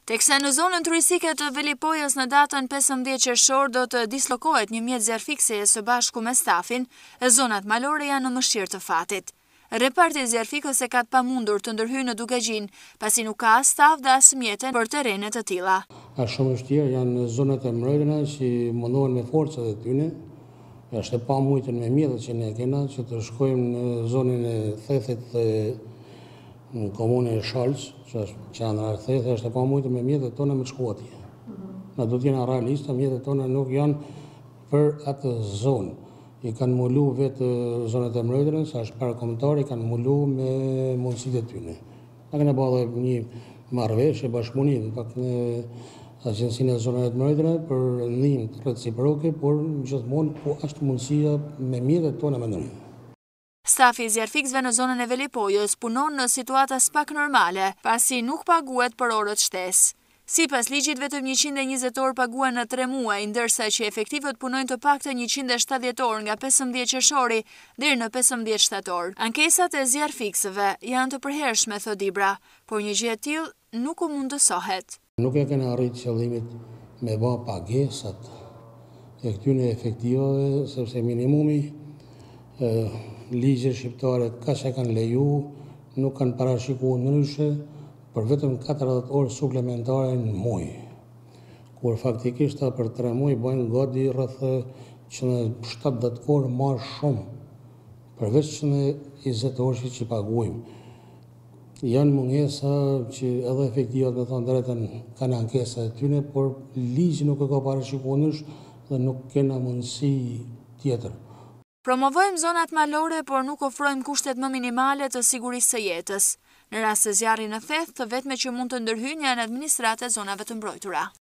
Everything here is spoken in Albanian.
Teksa në zonën turistike të Velipojës në datën 15 qershor do të dislokohet një mjet Zjarrfikse së bashku me stafin, e zonat malore janë në mëshirë të fatit. Reparti Zjarrfikës e ka të pamundur të ndërhyjë në Dukagjinë, pasi nuk ka as staf dhe as mjete për terrene të tilla. Është shumë vështirë, janë zonat e mbrojtura që mundohen me forcat e tyre. Është e pamujtur me mjetet që ne kena që të shkojmë në zonën e Thethit dhe në komunën e Shalës, që është qendra e Thethi, është e pamujtur me mjetet tona me shku atje. Na do të jena realistë, mjetet tona nuk janë për atë zonë. I kanë mulu vetë zonat e mbrojtura, sa është parakombëtar, i kanë mulu me mundësitë e tyre. Na kena bërë një marrëveshje bashkëpunim pak në Agjencinë e Zonave të Mbrojtura për ndihmë reciproke, por gjithmonë po është mundësia me mjetet tona me ndërhyrje. Stafi i Zjarrfiksve në zonën e Velipojës punon në situata pak normale, pasi nuk paguhet për orët shtesë. Sipas ligjit vetëm 120 orë paguhen në 3 muaj, ndërsa që efektivët punojnë të paktën 170 orë nga 15 qershori deri në 15 shtator. Ankesat e Zjarrfiksëve janë të përhershme, thot Dibra, por një gjë e tillë nuk u mundësohet. Nuk e kena arrit qëllimit me bë pagesat e këtyre efektivave, sepse minimumi ligjet shqiptare ka që kanë leju, nuk kanë parashikuar ndryshe për vetëm 40 orë suplementare në muaj. Kur faktikisht për 3 muaj bëjnë gati rreth 70 orë më shumë, përveç 20 orë që paguajmë. Janë mungesa që edhe efektivat me thonë drejtën kanë ankesa e tyre, por ligji nuk e ka parashikuar ndryshe dhe nuk kena mundësi tjetër. Promovojmë zonat malore, por nuk ofrojmë kushtet më minimale të sigurisë së jetës. Në rast se zjarri në Theth, të vetme që mund të ndërhyjnë janë administratë e zonave të mbrojtura.